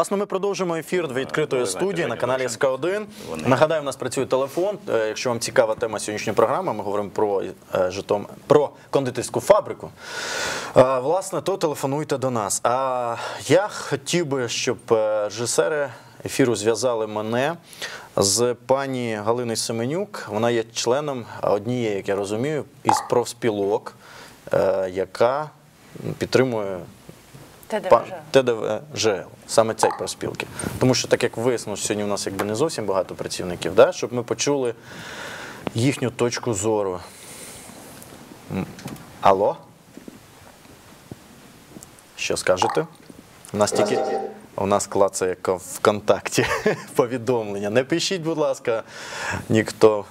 Прекрасно, ми продовжимо ефір відкритої студії на каналі СК1. Нагадаю, у нас працює телефон. Якщо вам цікава тема сьогоднішньої програми, ми говоримо про кондитерську фабрику. Власне, то телефонуйте до нас. А я хотів би, щоб режисери ефіру зв'язали мене з пані Галиною Семенюк. Вона є членом однієї, як я розумію, із профспілок, яка підтримує ТДВ-ЖЛ, саме цей профспілки. Тому що, так як вияснилось, сьогодні у нас якби не зовсім багато працівників, да? Щоб ми почули їхню точку зору. Алло? Що скажете? У нас клацає як в ВКонтакті повідомлення. Не пишіть, будь ласка, ніхто.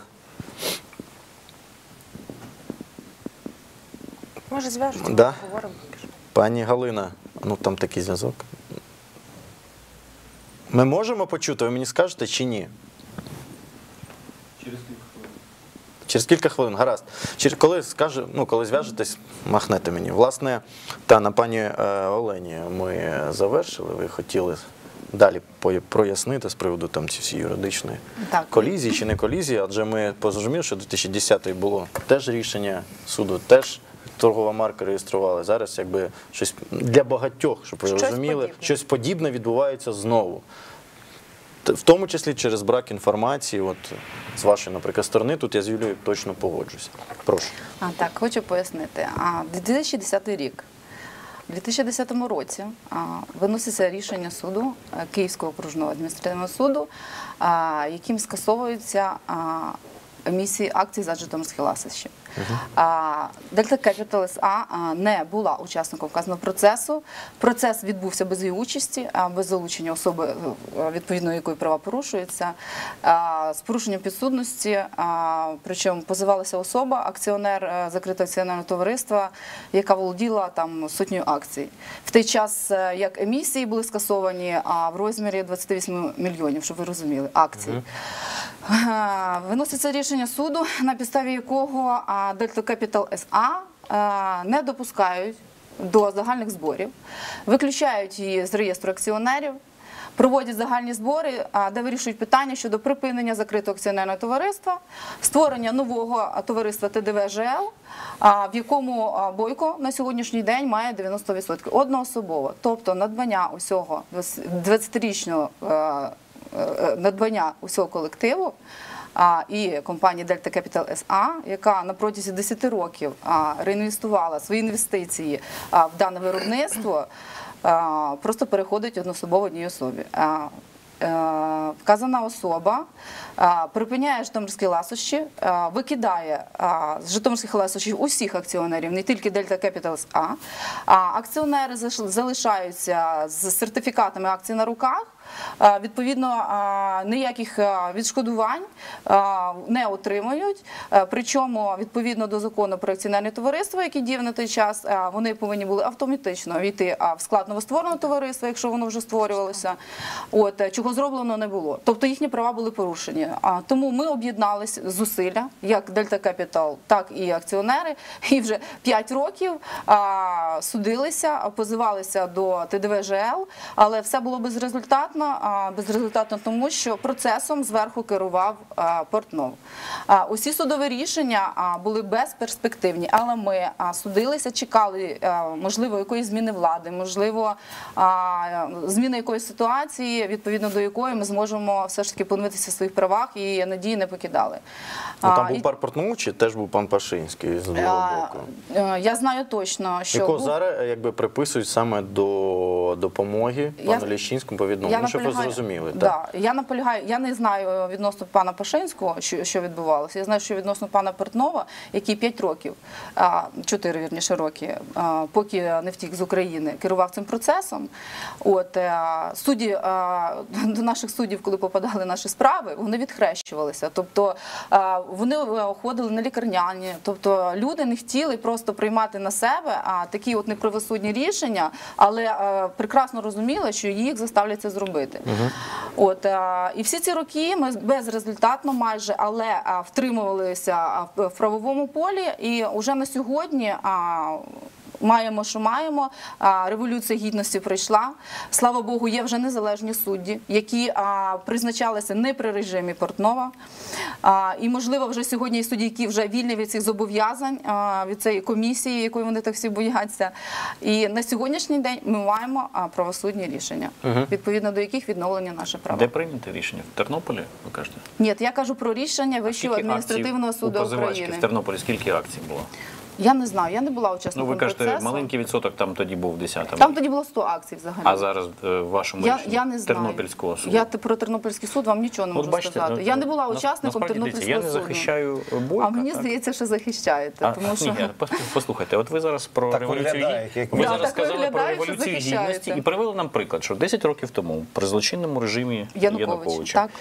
Може, зв'яжуться, да? поговоримо. Пані Галина, ну там такий зв'язок. Ми можемо почути, ви мені скажете чи ні? Через кілька хвилин. Через кілька хвилин, гаразд. Коли зв'яжетесь, махнете мені. Власне, на пані Олені ми завершили, ви хотіли далі прояснити з приводу там ці всі юридичної колізії чи не колізії, адже ми позрозуміли, що 2010 було теж рішення суду, теж торгова марка реєстрували. Зараз якби щось для багатьох, щоб ви розуміли, щось подібне відбувається знову. В тому числі через брак інформації, от з вашої, наприклад, сторони, тут я з Юлією точно погоджуся. Прошу. Так, хочу пояснити. 2010 рік. У 2010 році виноситься рішення суду, Київського окружного адміністративного суду, яким скасовуються емісії акцій за Житомирське ласощі. Delta Capital S.A. не була учасником вказаного процесу. Процес відбувся без її участі, без залучення особи, відповідно якої права порушуються, з порушенням підсудності, причому позивалася особа, акціонер закритого акціонерного товариства, яка володіла там сотнею акцій. В той час, як емісії були скасовані в розмірі 28 мільйонів, щоб ви розуміли, акцій. Виноситься рішення суду, на підставі якого Delta Capital S.A. не допускають до загальних зборів, виключають її з реєстру акціонерів, проводять загальні збори, де вирішують питання щодо припинення закритого акціонерного товариства, створення нового товариства ТДВ-ЖЛ, в якому Бойко на сьогоднішній день має 90%. Одноособово. Тобто надбання усього 20-річного надбання усього колективу і компанії Delta Capital S.A., яка на протязі 10 років реінвестувала свої інвестиції в дане виробництво, просто переходить одноособово одній особі. Вказана особа припиняє житомирські ласощі, викидає з житомирських ласощів усіх акціонерів, не тільки Delta Capital S.A. Акціонери залишаються з сертифікатами акцій на руках, відповідно, ніяких відшкодувань не отримують, причому, відповідно до закону про акціонерне товариство, який діяв на той час, вони повинні були автоматично війти в склад новоствореного товариства, якщо воно вже створювалося, чого зроблено не було. Тобто їхні права були порушені. Тому ми об'єдналися зусилля, як Delta Capital, так і акціонери, і вже 5 років судилися, позивалися до ТДВ-ЖЛ, але все було безрезультатно. Безрезультатно тому, що процесом зверху керував Портнов. Усі судові рішення були безперспективні, але ми судилися, чекали, можливо, якоїсь зміни влади, можливо, зміни якоїсь ситуації, відповідно до якої ми зможемо все ж таки поновитися в своїх правах і надії не покидали. Там був пан Портнов чи теж був пан Пашинський з другого боку? Я знаю точно, що якого зараз якби приписують саме до допомоги пану Ліщинському по відновленню, щоб ви зрозуміли. Я наполягаю, я не знаю відносно пана Пашинського, що відбувалося. Я знаю, що відносно пана Портнова, який 5 років, 4, вірніше, роки, поки не втік з України, керував цим процесом. Судді, до наших суддів, коли попадали наші справи, вони відхрещувалися. Тобто вони ходили на лікарняні. Тобто люди не хотіли просто приймати на себе такі от неправосудні рішення, але прекрасно розуміли, що їх заставлять це зробити. І всі ці роки ми безрезультатно майже, але втримувалися в правовому полі, і вже на сьогодні маємо, що маємо. Революція Гідності пройшла. Слава Богу, є вже незалежні судді, які призначалися не при режимі Портнова. І, можливо, вже сьогодні є судді, які вже вільні від цих зобов'язань, від цієї комісії, якої вони так всі бояться. І на сьогоднішній день ми маємо правосудні рішення, відповідно до яких відновлення наше право. Де прийняте рішення? В Тернополі, ви кажете? Ні, я кажу про рішення Вищого адміністративного суду у позивачки України. в Тернополі скільки акцій було? Я не знаю, я не була Ну, учасником ви кажете, процесу. маленький відсоток там тоді був 10-му. Там тоді було 100 акцій взагалі. А зараз в вашому Я рішенні не знаю. Тернопільського суду? Я про Тернопільський суд вам нічого не можу сказати. Я не була учасником Тернопільського я не суду. захищаю Бойка. А мені так? здається, що захищаєте. Тому що... Ні, послухайте, от ви зараз про Так революцію виглядає, як ви Да, зараз так сказали про виглядає, що революцію захищаєте. гідності і привели нам приклад, що 10 років тому при злочинному режимі Януковича,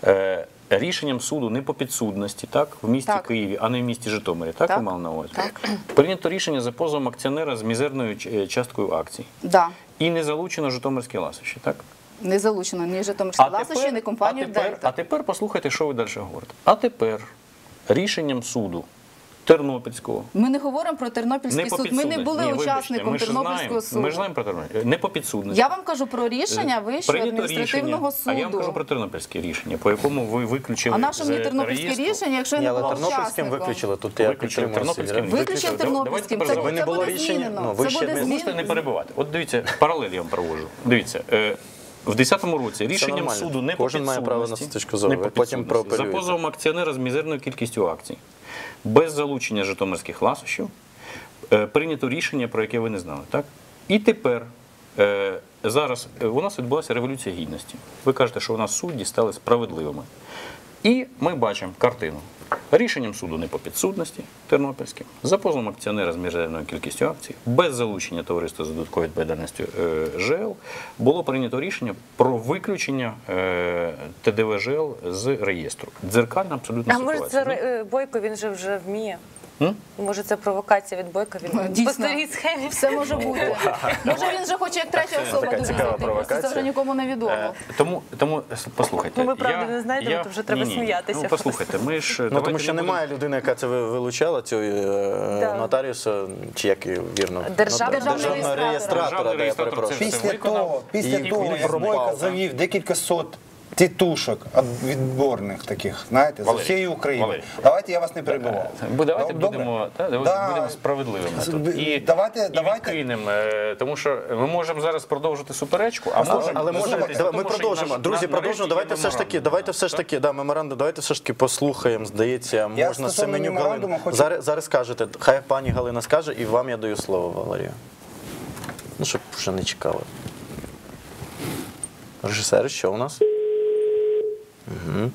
рішенням суду не по підсудності, так, в місті Так. Києві, а не в місті Житомирі, так, Так. ви мали на увазі? Так. Прийнято рішення за позовом акціонера з мізерною часткою акцій. Да. І не залучено Житомирські ласощі, так? Не залучено ні Житомирські ласощі, ні компанію а Дельта. тепер послухайте, що ви далі говорите. А тепер рішенням суду Тернопільського Ми не говоримо про Тернопільський суд. Ми не були учасником Тернопільського суду. Ми ж знаємо про Тернопіль. Не по підсудності. Я вам кажу про рішення Вищого Прийнято адміністративного рішення, а я вам кажу суду. про Тернопільське рішення, по якому ви виключили А наше мені з Тернопільське реєстру. рішення, якщо я Ні, не але була Тернопільським учасником. виключили, тут я Виключили підтримую Тернопільським. Сергія. Виключив Тернопільським. Давайте Ви не було буде рішення, змінено. ну, Це Вищий буде Ви можете не змінено. перебивати. От дивіться, паралель я вам проводжу. Дивіться, в 10-му році рішенням нормально. суду не по Кожен має право на підсудності, точку зору. не по Ви потім підсудності, за проапелюєте. позовом акціонера з мізерною кількістю акцій, без залучення житомирських ласощів, прийнято рішення, про яке ви не знали. Так? І тепер, зараз у нас відбулася революція гідності. Ви кажете, що у нас судді стали справедливими. І ми бачимо картину. Рішенням суду не по підсудності Тернопільським, за позовом акціонера з мізерною кількістю акцій, без залучення товариства з додатковою відповідальністю ЖЛ, було прийнято рішення про виключення ТДВ ЖЛ з реєстру. Дзеркальна абсолютно А може ситуація. це Бойко, він же вже вміє? М? Може це провокація від Бойка? Він по Дійсно. старій схемі. Все може бути. Може він вже хоче як третя особа така дуже цікава зайти. Просто це вже провокація. нікому не відомо. Тому послухайте. Ну, ми правди не знайдемо, то вже треба сміятися. Ну, послухайте, ми ж... Ну, давайте тому що не будемо- немає людини, яка це вилучала, цього нотаріуса, чи як її вірно? Державний Державного реєстратор. реєстратора, да, я реєстратор перепрошую. це Після виконав, того, після і того він як пропав, Бойко так? завів декілька сот тітушок відборних таких, знаєте, з Валерій, усієї України. Валерій. Давайте я вас не перебував. Давайте Добре? будемо справедливими тут. І відкинемо, тому що ми можемо зараз продовжити суперечку, а можемо... Але можемо, зосередитися на ми тому, що продовжимо. наш- Друзі, нарешті продовжимо. є Давайте все ж таки, меморандум, давайте все ж таки послухаємо, здається, можна стосовно Семенюк меморандуму Галину. хочу- Зараз скажете, хай пані Галина скаже, і вам я даю слово, Валерію. Ну, щоб вже не чекали. Режисери, що у нас? Угу.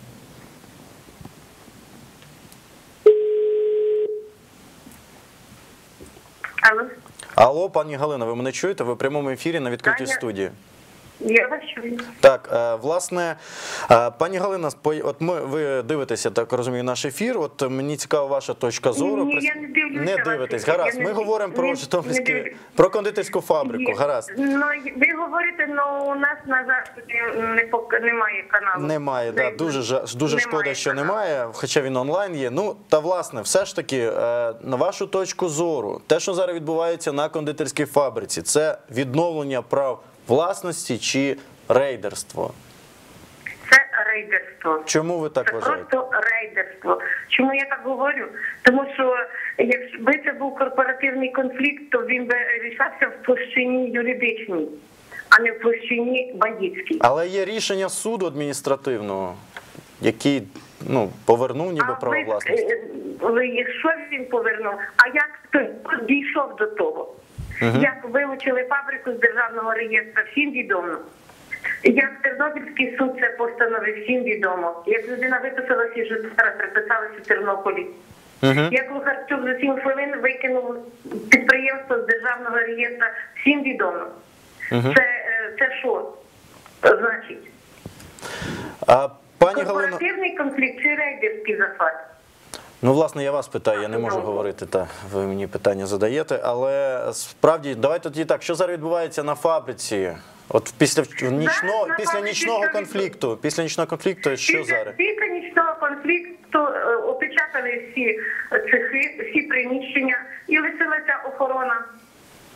Алло, Алло, пані Галина, ви мене чуєте? Ви в прямому ефірі на відкритій Таня. студії. я вас чую. Так, власне, пані Галина, от ви дивитеся, так розумію, наш ефір. От мені цікава ваша точка зору. Ні, я не дивлюся Не ваш дивитесь, ефір. гаразд. Я не Ми говоримо про не Житомирський, дивлюсь. про кондитерську фабрику, Є. гаразд. Ну, ви говорите, але у нас на заході немає каналу. Немає, да, дуже шкода, Немає що каналу. немає, хоча він онлайн є. Ну, та власне, все ж таки, на вашу точку зору, те, що зараз відбувається на кондитерській фабриці, це відновлення прав власності чи рейдерство? Це рейдерство. Чому ви так Це вважаєте? просто рейдерство. Чому я так говорю? Тому що якби це був корпоративний конфлікт, то він би рішався в площині юридичній, а не в площині бандитській. Але є рішення суду адміністративного, який повернув ніби право власності. Якщо він повернув, а як хтось дійшов до того? Як вилучили фабрику з державного реєстру, всім відомо. Як Тернопільський суд це постановив, всім відомо. Як людина виписалася із Житомира, приписалася в Тернополі. Як Лухарчук за 7 хвилин викинув підприємство з державного реєстру, всім відомо. Це що значить? А пані Галино, Корпоративний конфлікт чи рейдерський захват? ну, власне, я вас питаю, я не можу говорити, ви мені питання задаєте, але справді, давайте тоді так, що зараз відбувається на фабриці? От після нічного конфлікту, що зараз? Після нічного конфлікту опечатали всі цехи, всі приміщення і лишилася охорона.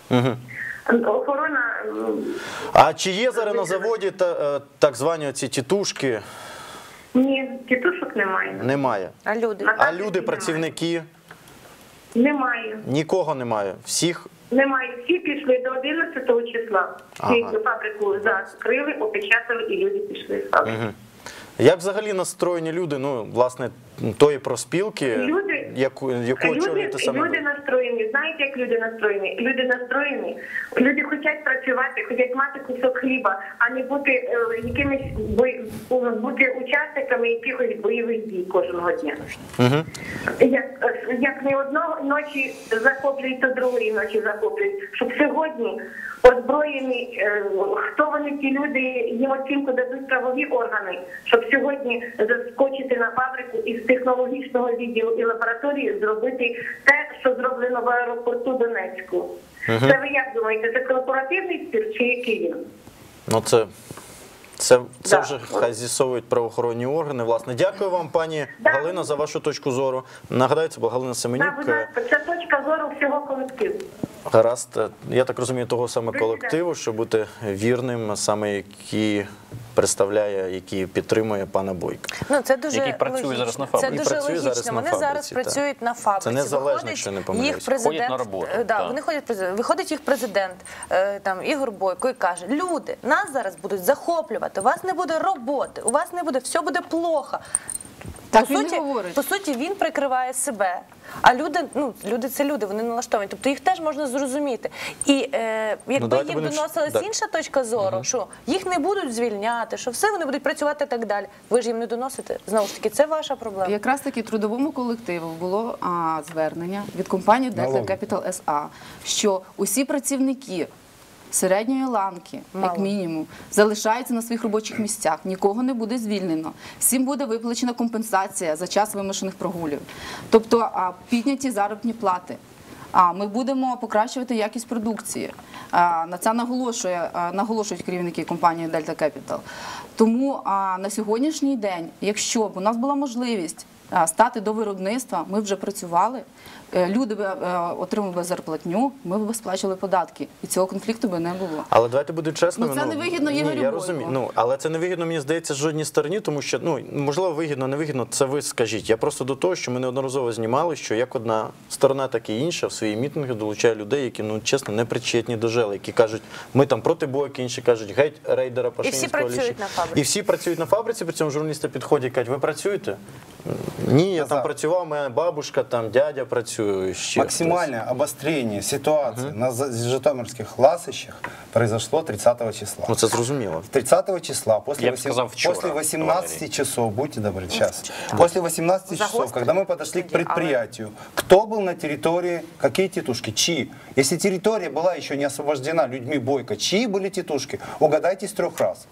Охорона А чи є зараз на заводі так звані ці тітушки? ні, тітушок немає. Немає. А люди? А люди, працівники? Немає. Нікого немає. Всіх? Немає. Всі пішли до 11 числа. Всі фабрику закрили, опечатали і люди пішли з фабрики. Як взагалі настроєні люди, ну, власне, тої профспілки, Люди- яку очолюєте саме ви? Люди настроєні. Знаєте, як люди настроєні? Люди настроєні. Люди хочуть працювати, хочуть мати кусок хліба, а не бути бути учасниками якихось бойових дій кожного дня. Як не одного ночі захоплюють, то другої ночі захоплюють. Щоб сьогодні озброєні, хто вони ті люди, їм оцінку дадуть правові органи, щоб сьогодні заскочити на фабрику і з технологічного відділу і лабораторії зробити те, що зроблено в аеропорту Донецьку. Це ви як думаєте, це корпоративний спір чи який він? Ну, це Да. вже хай з'ясовують правоохоронні органи. Власне, дякую вам, пані Галина, за вашу точку зору. Нагадаю, це була Галина Семенюк. Так, будь ласка, це точка зору всього колективу. Гаразд, я так розумію, того саме колективу, щоб бути вірним, саме який представляє, який підтримує пана Бойка. Ну, це дуже Який працює логічно. зараз на фабриці. Це І дуже працює логічно. зараз на Вони зараз фабриці, так. працюють на фабриці. Це незалежно, Виходить якщо не їх помиляюсь. президент, Ходять на роботу, да, так. вони виходить їх президент, там, Ігор Бойко, і каже: люди, нас зараз будуть захоплювати, у вас не буде роботи, у вас не буде, все буде плохо. Так він і говорить. По суті, він прикриває себе. А люди це люди, вони налаштовані. Тобто їх теж можна зрозуміти. І якби давайте їм будемо доносилась так. інша точка зору, що їх не будуть звільняти, що все, вони будуть працювати і так далі. Ви ж їм не доносите. Знову ж таки, це ваша проблема. Якраз таки трудовому колективу було звернення від компанії Delta Capital SA, що усі працівники середньої ланки, як мінімум, залишаються на своїх робочих місцях, нікого не буде звільнено, всім буде виплачена компенсація за час вимушених прогулів, тобто підняті заробітні плати. Ми будемо покращувати якість продукції. На це наголошують керівники компанії Delta Capital. Тому на сьогоднішній день, якщо б у нас була можливість стати до виробництва, ми вже працювали, люди б отримали зарплатню, ми б сплачували податки. І цього конфлікту би не було. Але давайте будемо чесними. Ну, це невигідно Ігорю Ні, я Бойку. розумію. Але це невигідно, мені здається, жодній стороні, тому що, можливо, вигідно, невигідно, це ви скажіть. Я просто до того, що ми неодноразово знімали, що як одна сторона, так і інша в свої мітинги долучає людей, які, чесно, не причетні до жели, які кажуть, ми там проти Бойка, інші кажуть, геть рейдера Пашинського. працюють на фабриці. І всі працюють на фабриці, при цьому журналісти підходять і кажуть, ви працюєте? Ні, я там працював, моя бабушка, там дядя працює, ще Максимальное обострение ситуации на житомирских ласощах произошло 30 числа. Ну, це зрозуміло. 30 числа, Я бы сказал, вчера, после 18 Валерий. часов, будьте добры, сейчас. После 18 часов, когда мы подошли к предприятию, кто был на территории, какие тетушки, чьи? Если территория была еще не освобождена людьми Бойко, чьи были тетушки? Угадайте с 3 раз.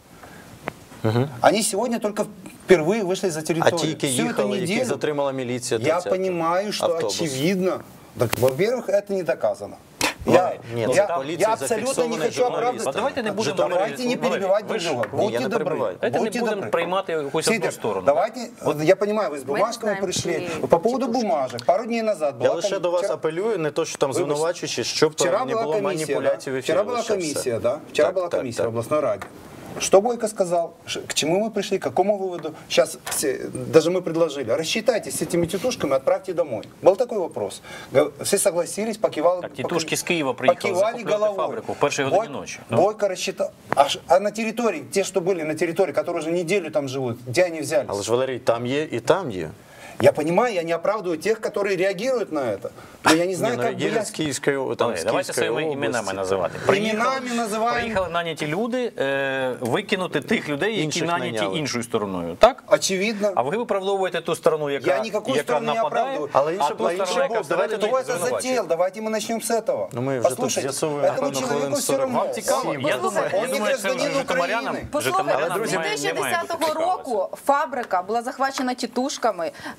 Они сегодня только впервые вышли за А территорию. ті, які Всю эту їхали, яких неделю затримала міліція, я 30-го, понимаю, что автобус. очевидно. Так, во-первых, это не доказано. Нет, я полиция абсолютно не зафиксованный хочу журналист. оправдывать. А давайте не будемо Давайте не перебивать друг друга. Ні, я Будьте не добры. перебиваю. Давайте не Будьте будемо добры. приймати якусь одну Сидор, сторону. давайте, я понимаю, вы с бумажками знаем, пришли. чьи По поводу бумажек. Пару дней назад Я была лише до вас вчера- апелюю, не то, що там звинувачуючи, щоб Вчера не была було комиссия, маніпуляцій в да? ефірі. Вчера была лише комиссия, все. да? Вчера Так, была так, комиссия так. в областной раде. Что Бойко сказал? К чему мы пришли? К какому выводу? Сейчас даже мы предложили. Рассчитайтесь с этими тетушками, отправьте домой. Был такой вопрос. Все согласились, покивали. Так, тетушки з Києва приїхали захоплювати фабрику в першій годині ночі. Бойко рассчитал. А на территории, те, что были на территории, которые уже неделю там живут, где они взялись? Але ж, Валерій, там є і там є. Я понимаю, я не оправдываю тех, которые реагируют на это. Но я не знаю, Ні, как бы я... Єгер з Київської, там, Давайте з Київської своїми області. іменами називати. Іменами називаємо. Приїхали наняті люди викинути тих людей, які Інших наняті наняли. іншою стороною. Так? Очевидно. А ви виправдовуєте ту сторону, Я яка, никакую яка сторону не нападає, оправдываю. Але а інше ту було, сторону, інше яка було. Давайте всередині Кто это звинувачує. затеял? Давайте мы начнем с этого. Ну, ми вже тут Послушайте, з'ясовуємо, этому напевно, хвилин человеку все 40. равно. Вам цікаво? Он- Я думаю, он не це гражданин житомирянам, України. Послухайте, житомирянам з немає бути 2010 цікаво. року фабрика була захвачена тітушками,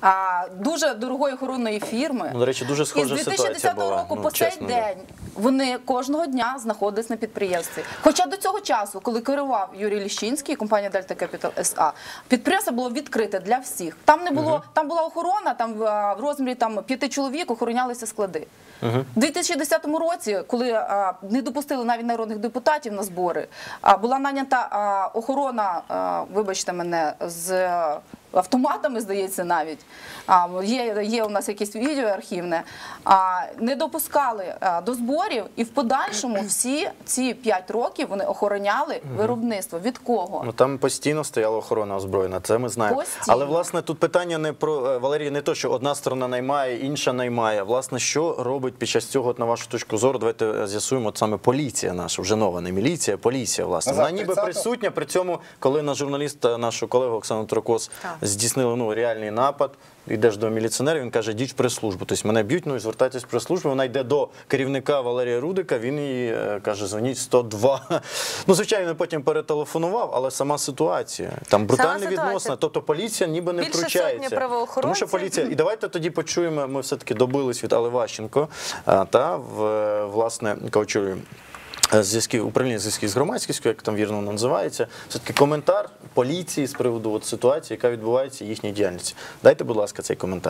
дуже дорогої охоронної фірми. Ну, до речі, дуже схожа І з ситуація 2010 була, року ну, по цей чесно, день вони кожного дня знаходились на підприємстві. Хоча до цього часу, коли керував Юрій Ліщинський, компанія Delta Capital SA, підприємство було відкрите для всіх. Там не було, там була охорона, там в розмірі 5 чоловік охоронялися склади. У 2010 році, коли не допустили навіть народних депутатів на збори, була нанята охорона, вибачте мене, з автоматами, здається, навіть. Є у нас якесь відео архівне. Не допускали до зборів, і в подальшому всі ці 5 років вони охороняли виробництво. Від кого? Ну, там постійно стояла охорона озброєна, це ми знаємо. Постійно. Але, власне, тут питання не про, Валерій, не то, що одна сторона наймає, інша наймає. Власне, що робить під час цього, на вашу точку зору, давайте з'ясуємо, от саме поліція наша, вже нова, не міліція, поліція, власне. Вона ніби присутня, при цьому, коли на журналіста, нашого колегу Оксану Трокос здійснили реальний напад, йдеш до міліціонера, він каже, йдіть в прес-службу. Тобто мене б'ють, ну і звертайтесь в прес-службу. Вона йде до керівника Валерія Рудика, він їй каже, дзвоніть 102. Ну, звичайно, він потім перетелефонував, але сама ситуація. Там брутальні відносини. Тобто поліція ніби не втручається. Тому що поліція... І давайте тоді почуємо, ми все-таки добились від Алли Ващенко, власне, яка очолює управління зв'язків з громадськістю, як там вірно називається, все-таки коментар поліції з приводу ситуації, яка відбувається в їхній діяльності. Дайте, будь ласка, цей коментар.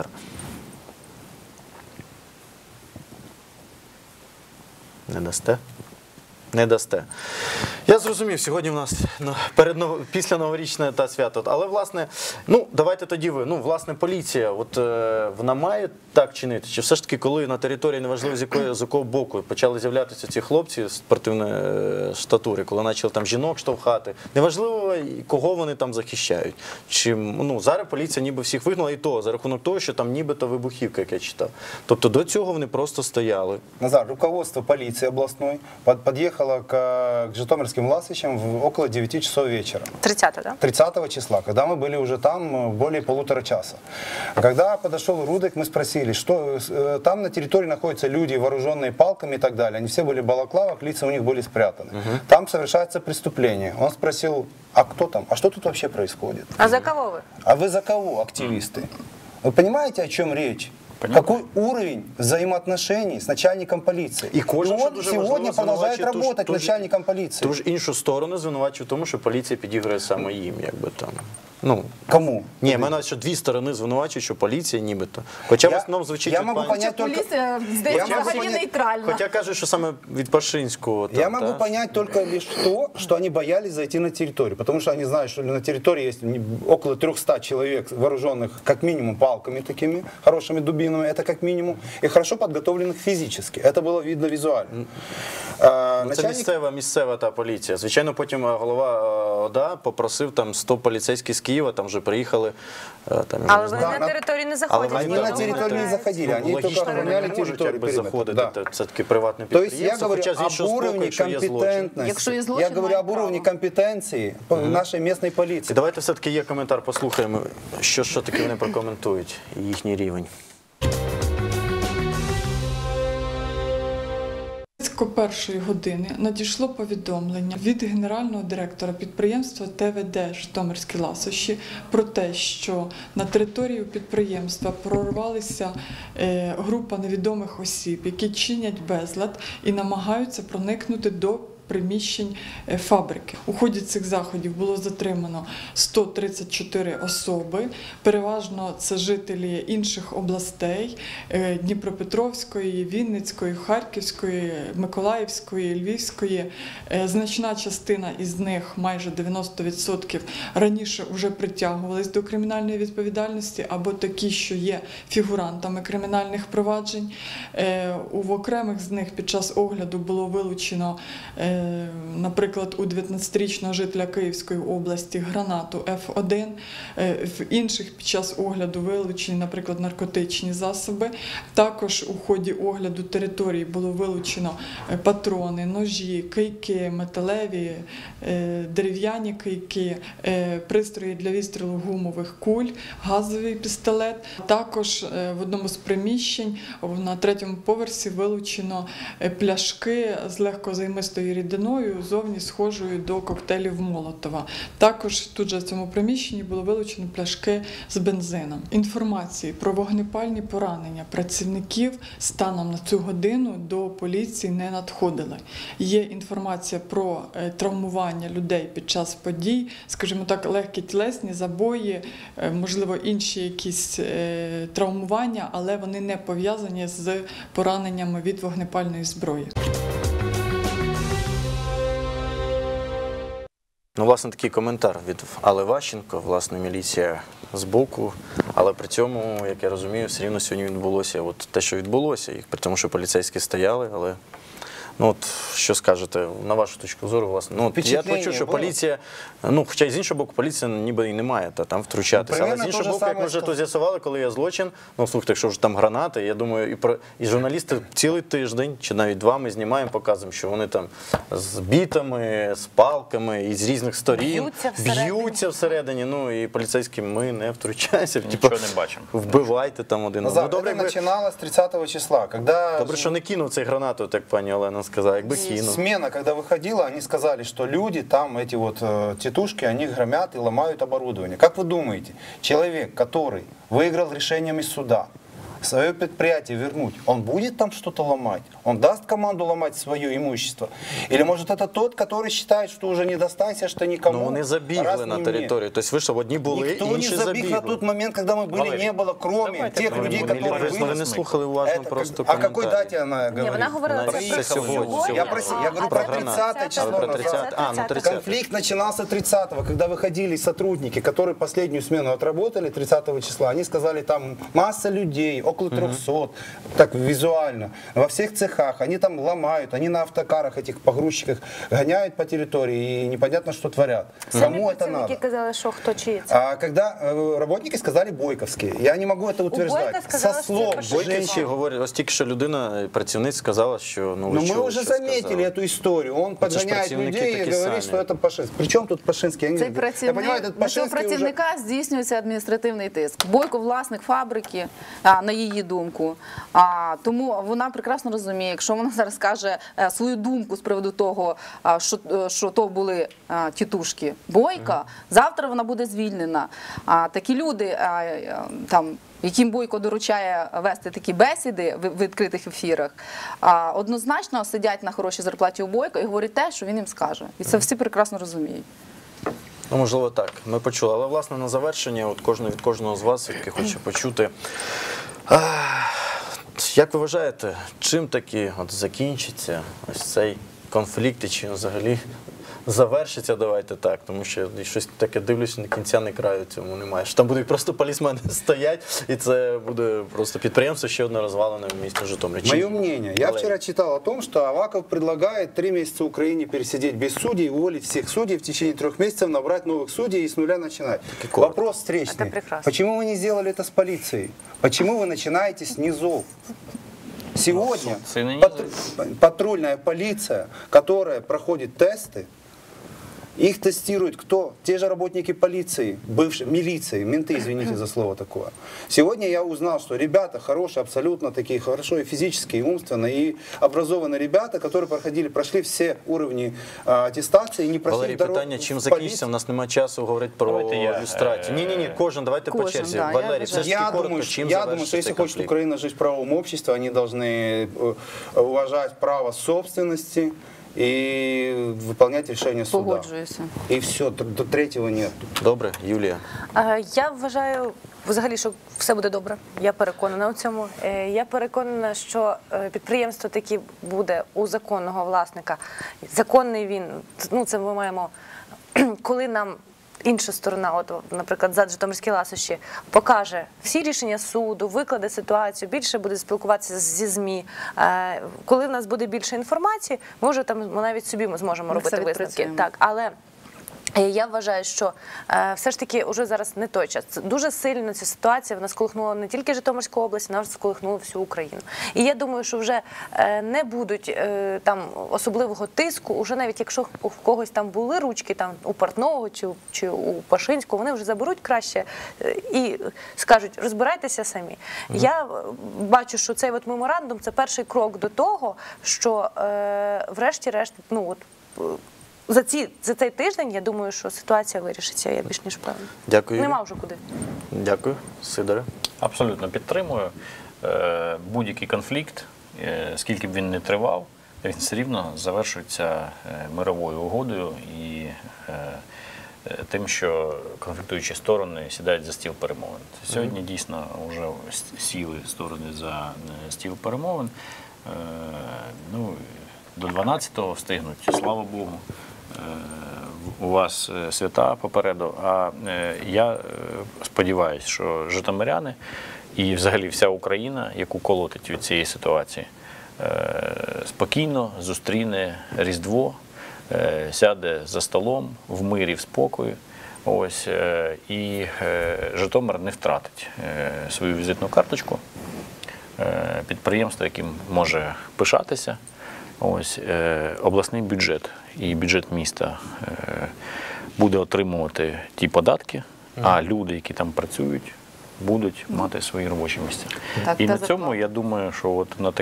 Не дасте? Не дасте. Я зрозумів, сьогодні в нас після новорічне та свято. Але, власне, давайте тоді ви. Власне, поліція, вона має так чинити? Чи все ж таки, коли на території, неважливо з якого боку, почали з'являтися ці хлопці з спортивної штатури, коли почали там жінок штовхати, неважливо, кого вони там захищають. Чи, зараз поліція ніби всіх вигнала, і то за рахунок того, що там нібито вибухівка, як я читав. Тобто до цього вони просто стояли. Назар, руководство полиции областной подъехало к житомирским ласощам около 9 часов вечера. 30-го, да? 30 числа, когда мы были уже там более 1,5 часа. Когда подошел Рудик, мы спросили, что там на территории находятся люди, вооруженные палками и так далее. Они все были в балаклавах, лица у них были спрятаны. Там совершается преступление. Он спросил, а кто там? А что тут вообще происходит? А за кого вы? А вы за кого, активисты? Вы понимаете, о чем речь? Какой уровень взаимоотношений с начальником полиции? І кожен, он сегодня продолжает работать начальником полиции. Ту ж іншу сторону звинувачує в тому, що поліція підігрує саме їм, якби там. Кому? Ні, мене що дві сторони звинувачують, що поліція нібито. Хоча в основному звучить я від могу пані... понять только... Поліція, здається, взагалі нейтральна. Хоча кажуть, що саме від Пашинського. Я могу понять только лишь то, что они боялись зайти на территорию, потому что они знают, что на территории есть около 300 человек, вооруженных как минимум палками такими, хорошими дубинами, это как минимум, и хорошо подготовленных физически. Это было видно визуально. Це місцева та поліція. Звичайно, потім голова ОДА попросив там 100 поліцейських з Києва, там вже приїхали. Але вони на територію не заходять. Они на территорию не заходили, они только охраняли территорию периметра. Це таке приватне То есть підприємство. я говорю Хоча з об іншого боку, уровне якщо є злочин. Якщо є компетентности, злочин, я говорю має об уровне право. компетенции нашей местной полиции. Давайте все-таки є коментар, послухаємо, що таки вони прокоментують, їхній рівень. Близько 1-ї години надійшло повідомлення від генерального директора підприємства ТВД «Житомирські ласощі» про те, що на територію підприємства прорвалася група невідомих осіб, які чинять безлад і намагаються проникнути до приміщень фабрики. У ході цих заходів було затримано 134 особи, переважно це жителі інших областей – Дніпропетровської, Вінницької, Харківської, Миколаївської, Львівської. Значна частина із них, майже 90%, раніше вже притягувались до кримінальної відповідальності або такі, що є фігурантами кримінальних проваджень. В окремих з них під час огляду було вилучено, наприклад, у 19-річного жителя Київської області гранату F1, в інших під час огляду вилучені, наприклад, наркотичні засоби. Також у ході огляду території було вилучено патрони, ножі, кийки, металеві, дерев'яні кийки, пристрої для відстрілу гумових куль, газовий пістолет. Також в одному з приміщень на 3-му поверсі вилучено пляшки з легкозаймистою рідиною рідиною, зовні схожою до коктейлів Молотова. Також тут же в цьому приміщенні було вилучено пляшки з бензином. Інформації про вогнепальні поранення працівників станом на цю годину до поліції не надходили. Є інформація про травмування людей під час подій, скажімо так, легкі тілесні забої, можливо, інші якісь травмування, але вони не пов'язані з пораненнями від вогнепальної зброї. Ну, власне, такий коментар від Алли Ващенко, власне, міліція збоку, але при цьому, як я розумію, все рівно сьогодні відбулося от те, що відбулося, і при тому, що поліцейські стояли, але... Ну, от, що скажете, на вашу точку зору, власне, ну, я почув, що поліція, ну, хоча і з іншого боку, поліція ніби і не має там втручатися, але з іншого боку, як ми вже тут з'ясували, коли є злочин, ну, слухайте, якщо вже там гранати, я думаю, і журналісти цілий тиждень, чи навіть два, ми знімаємо, показуємо, що вони там з бітами, з палками, і з різних сторін б'ються всередині, ну, і поліцейські ми не втручаємося, нічого не бачимо. Вбивайте там один. Ну, добре, це починалося з 30 числа, когда... Добре, що не кинув цей гранату, так пані Олена сказала, якби кинув. Смена, когда выходила, они сказали, что люди, там эти вот тетушки, они громят и ломают оборудование. Как вы думаете, человек, который выиграл решениями суда, свое предприятие вернуть, он будет там что-то ломать? Он даст команду ломать свое имущество? Или может это тот, который считает, что уже не достанься, что никому? Ну, вони забігли на територію. Тобто ви що, одні були, Никто інші не забег забігли. на тот момент, когда мы были, Валерий, не было, кроме тех людей, которые Ви вынесли. не слухали уважно Это просто о какой коментарі. дате она говорит? Ні, вона говорила Вона це це про сьогодні. Я говорю про 30 число. Про 30. А, ну 30. Конфликт начинался 30-го, когда выходили сотрудники, которые последнюю смену отработали 30 числа. Они сказали, там масса людей, около 300, так визуально, во всех цехах. Они там ломают, они на автокарах, этих погрузчиках гоняют по территории и непонятно, что творят. Кому это надо? казали, що хто чиї це. А когда работники сказали бойковские, я не могу это утверждать. Бойко сказала, Со что слов это Бойківські говорять, ось тільки що людина, працівник сказала, що ну ви Но мы чули, уже що заметили сказали. эту историю. Он подгоняет противники людей и такие говорит, сами. что это Пашинский. Причем тут Пашинский? Я, Цей не... я понимаю, этот на цього Пашинский уже... працівника здійснюється адміністративний тиск. Бойко власник фабрики, на її думку. Тому вона прекрасно розуміє, якщо вона зараз каже свою думку з приводу того, що то були тітушки Бойка, завтра вона буде звільнена. Такі люди, там, яким Бойко доручає вести такі бесіди в відкритих ефірах, однозначно сидять на хорошій зарплаті у Бойка і говорять те, що він їм скаже. І це всі прекрасно розуміють. Ну, можливо, так. Ми почули. Але, власне, на завершення, от від кожного з вас, який хоче почути, як ви вважаєте, чим таки от закінчиться ось цей конфлікт, і чи взагалі завершиться, давайте так, тому що щось таке дивлюсь, ні кінця, ні краю цьому немає. Що там будуть просто полісмени стоять, і це буде просто підприємство ще одне розвалене в місті Житомирі. Мое мнение. Я вчера читал о том, что Аваков предлагает 3 месяца Украине пересидеть без судей, уволить всех судей, в течение 3 месяцев набрать новых судей и с нуля начинать. Вопрос встречный. Почему вы не сделали это с полицией? Почему вы начинаете с низов? Сегодня патрульная полиция, которая проходит тесты, их тестируют кто? Те же работники полиции, бывшие, милиции, менты, извините за слово такое. Сегодня я узнал, что ребята хорошие, абсолютно такие хорошо и физически, и умственно, и образованные ребята, которые прошли все уровни аттестации, не прошли Валерій, питання, чим закінчиться? У нас немає часу говорити про люстрацію. Ні, кожен, давайте по черзі. Валерій, все ж таки коротко, чим я думаю, что если хочет Украина жить в правовом обществе, они должны уважать право собственности и выполнять решение суда. Погоджуюся. И все, до третьего нет. Добре, Юлія. Я вважаю, взагалі, що все буде добре. Я переконана у цьому. Я переконана, що підприємство таки буде у законного власника. Законний він, ну це ми маємо, коли нам інша сторона, от, наприклад, ЗАД «Житомирські ласощі», покаже всі рішення суду, викладе ситуацію, більше буде спілкуватися зі ЗМІ. Коли в нас буде більше інформації, ми вже там навіть собі зможемо робити висновки. Так, але я вважаю, що все ж таки вже зараз не той час. Дуже сильно ця ситуація вона сколихнула не тільки Житомирську область, вона сколихнула всю Україну. І я думаю, що вже не будуть там особливого тиску, уже навіть якщо у когось там були ручки там у Портного чи у Пашинського, вони вже заберуть краще і скажуть, розбирайтеся самі. Я бачу, що цей от меморандум – це перший крок до того, що врешті-решт, ну от за цей тиждень, я думаю, що ситуація вирішиться, я більш ніж впевнена. Дякую. Нема вже куди. Дякую. Сидоре. Абсолютно підтримую. Будь-який конфлікт, скільки б він не тривав, він все рівно завершується мировою угодою і тим, що конфліктуючі сторони сідають за стіл перемовин. Сьогодні дійсно вже сіли сторони за стіл перемовин. Ну, до 12-го встигнуть, слава Богу. У вас свята попереду, а я сподіваюся, що житомиряни і взагалі вся Україна, яку колотить від цієї ситуації, спокійно зустріне Різдво, сяде за столом в мирі, в спокої. Ось, і Житомир не втратить свою візитну карточку, підприємство, яким може пишатися. Ось, обласний бюджет і бюджет міста буде отримувати ті податки, а люди, які там працюють, будуть мати свої робочі місця. Так, і та на цьому я думаю, що от на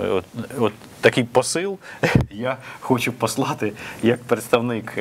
такий посил я хочу послати як представник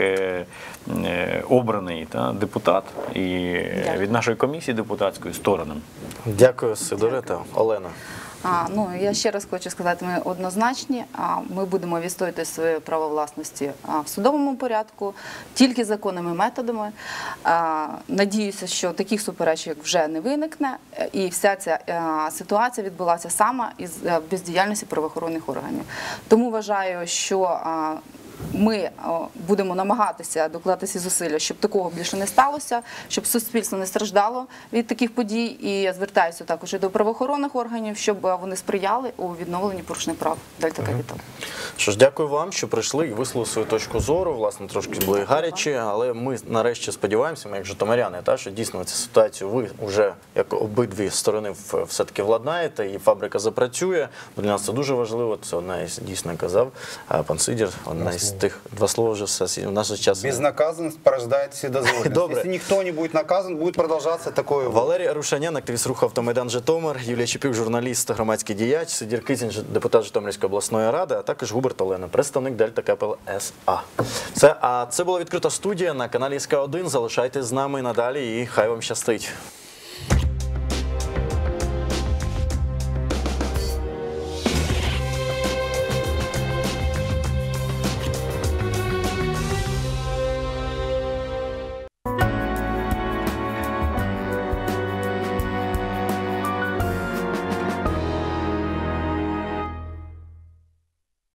обраний депутат і від нашої комісії депутатської сторонам. Дякую, Сидоре та Олена. Ну, я ще раз хочу сказати, ми однозначні, ми будемо відстоювати своє право власності в судовому порядку, тільки законними методами. Надіюся, що таких суперечок вже не виникне, і вся ця ситуація відбулася саме із бездіяльності правоохоронних органів. Тому вважаю, що ми будемо намагатися докладати всі зусилля, щоб такого більше не сталося, щоб суспільство не страждало від таких подій. І я звертаюся також і до правоохоронних органів, щоб вони сприяли у відновленні порушених прав Дельта Капітал. Що ж, дякую вам, що прийшли і висловили свою точку зору. Власне, трошки були гарячі, але ми нарешті сподіваємося, ми як житомиряни, що дійсно цю ситуацію ви вже, як обидві сторони, все-таки владнаєте, і фабрика запрацює. Для нас це дуже важливо, це одна із, дійсно казав пан Сидір, одна із тих, два слова вже все, в наш час. Безнаказанность порождает вседозволенность. Добре. Если никто не будет наказан, будет продолжаться такое. Валерій Рушанян, активіст руху «Автомайдан Житомир», Юлія Чепюк, журналіст та громадський діяч, Сидір Кицін, депутат Житомирської обласної ради, а також Губерт Олена, представник Дельта Капітал СА. Це була відкрита студія на каналі СК1. Залишайтесь з нами надалі і хай вам щастить.